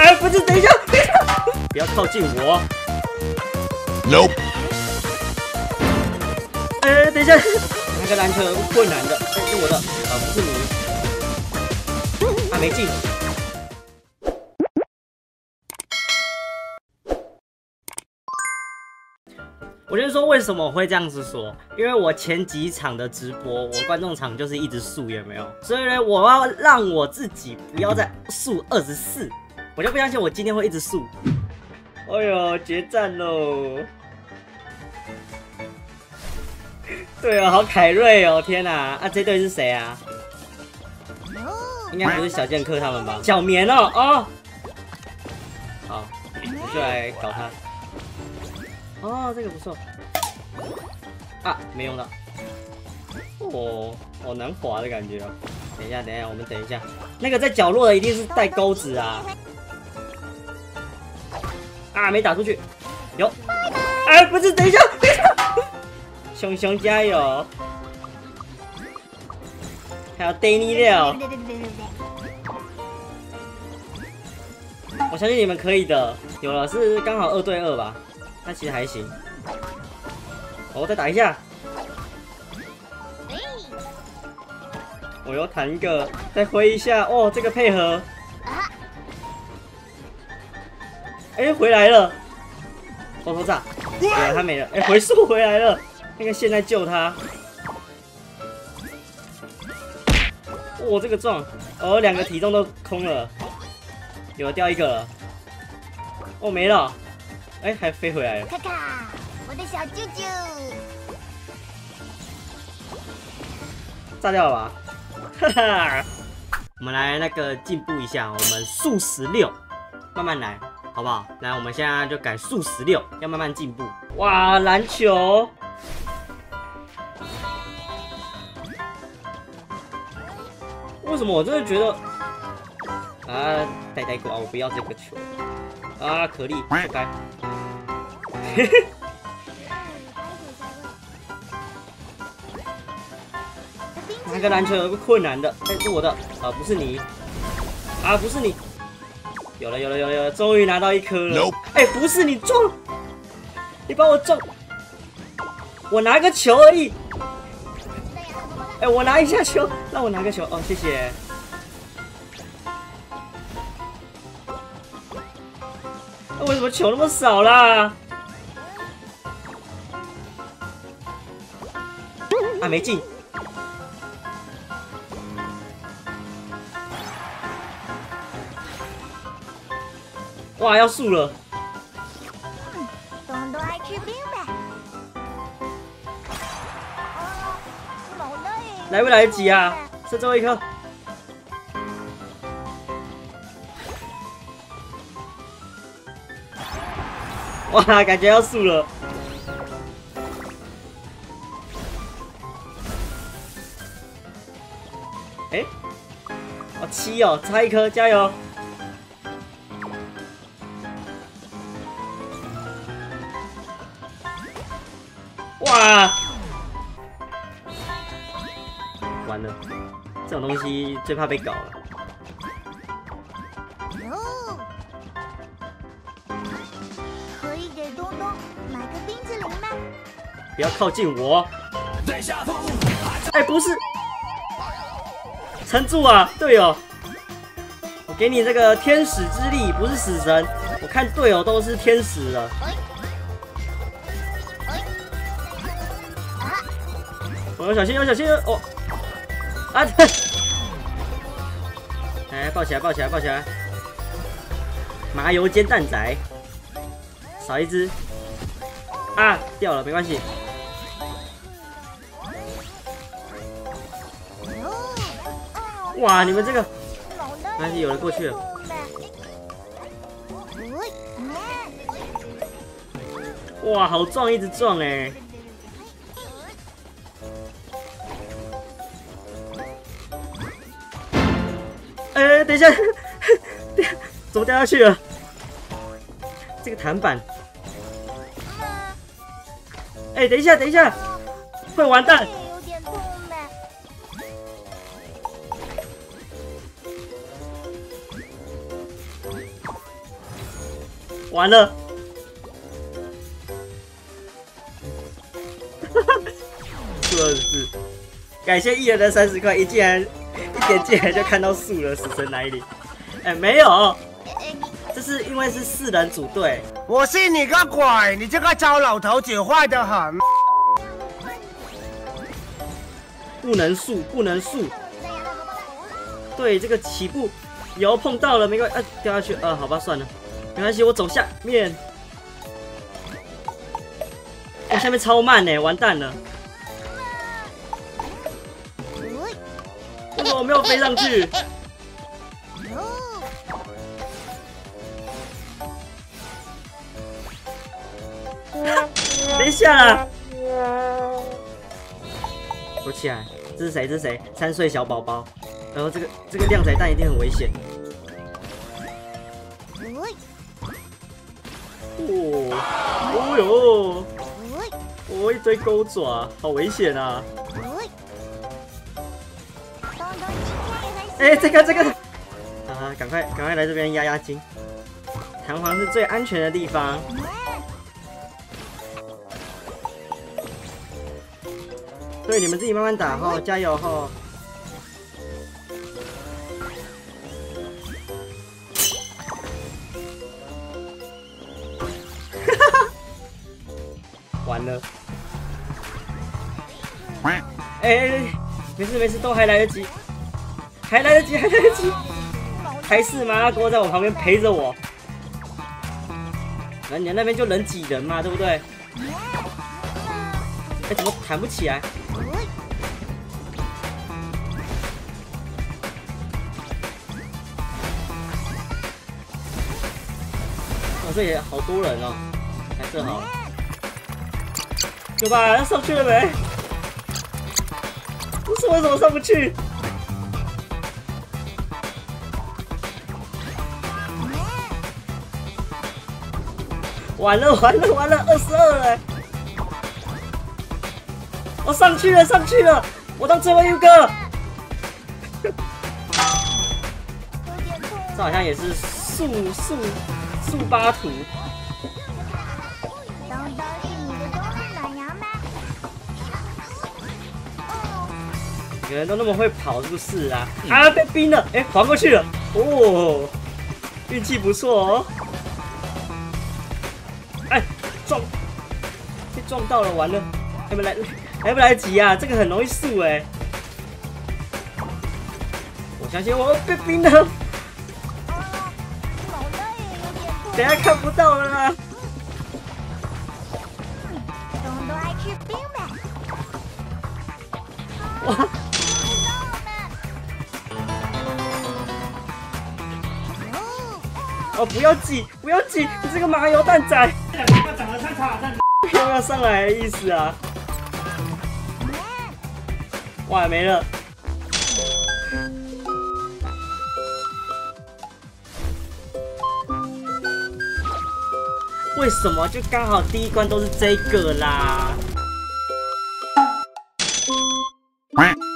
哎，不是，等一下，不要靠近我。 Nope。 哎，等一下，那个篮球有困难的，哎，是我的，啊，不是你。啊，没进。我就说为什么我会这样子说，因为我前几场的直播，我观众场就是一直输，有没有？所以呢，我要让我自己不要再输24，我就不相信我今天会一直输。哎呦，决战喽！对哦，好凯瑞哦，天哪！啊，这队是谁啊？应该不是小剑客他们吧？小棉哦，哦，好，我就来搞他。哦，这个不错。啊，没用到。哦，好难滑的感觉哦。等一下，等一下，我们等一下。那个在角落的一定是带钩子啊。啊，没打出去。有。哎，不是，等一下，等一下。熊熊加油！还有 Danny 料。我相信你们可以的。有了，是刚好2对2吧？那其实还行。我再打一下。我又弹一个，再挥一下。哦，这个配合。哎，回来了。偷偷炸。对，他没了。哎，回速回来了。那个现在救他。哦，这个撞。哦，2个体重都空了。有掉一个了。哦，没了。哎，还飞回来了。 卡卡，我的小啾啾。 炸掉了吧？哈哈，我们来那个进步一下，我们速16，慢慢来，好不好？来，我们现在就改速16，要慢慢进步。哇，篮球！为什么我真的觉得啊，呆呆狗啊，我不要这个球啊，可莉，活该。嘿嘿。那个篮球有个困难的，哎，是我的，啊，不是你，啊，不是你，有了，有了，有了，有了，终于拿到1颗了。哎，不是你撞，你帮我撞，我拿个球而已。哎，我拿一下球，让我拿个球，哦，谢谢。为什么球那么少啦？啊，没进。哇，要输了！ 东东爱吃冰呗。 来不来得及啊？剩最后1颗。哇，感觉要输了。哎，哦7哦，差1颗，加油！哇！完了，这种东西最怕被搞了。 可以给东东买个冰淇淋吗？ 不要靠近我！哎，不是，撑住啊，队友！我给你这个天使之力，不是死神。我看队友都是天使了。我要小心，要小心哦！啊！哎，抱起来，抱起来，抱起来！麻油煎蛋仔，少一只。啊，掉了，没关系。哇，你们这个，没关系，有人过去了。哇，好撞，一直撞哎！哎，等一下，怎么掉下去了？这个弹板。哎，等一下，等一下，会完蛋。 有点痛呢。 完了。数24，感谢艺人的30块，一点进来就看到数了，死神来临。哎，没有，这是因为是4人组队。 我信你个鬼！你这个糟老头子坏得很。 不能速，不能速。对，这个起步有碰到了，没关系，掉下去，好吧，算了，没关系，我走下面。我下面超慢呢，完蛋了。为什么我没有飞上去？等一下啦！我起来，这是谁？这是谁？3岁小宝宝。然后这个靓仔蛋一定很危险。哦哟！哦，一堆钩爪，好危险啊！哎，这个啊，赶快来这边压压惊。弹簧是最安全的地方。对，你们自己慢慢打吼，加油吼！完了！哎，没事，都还来得及，还来得及！还是麻辣锅在我旁边陪着我。那你那边就人挤人嘛，对不对？哎，怎么弹不起来？哦，这也好多人哦，还设好了。有吧？要上去了没？不是，为什么上不去？完了，22了！我上去了！我当最后一个。这好像也是速八图。每个人都那么会跑，是不是啊？啊，被冰了！哎，滑过去了！哦，运气不错哦。哎，被撞到了，完了！来不来得及啊？这个很容易速哎。我相信我被冰了。等下看不到了啦。 东东爱吃冰呗。 哇！哦，不要挤！你这个麻油蛋仔！长得太差，又要上来的意思啊！哇，没了！为什么就刚好第一关都是这个啦？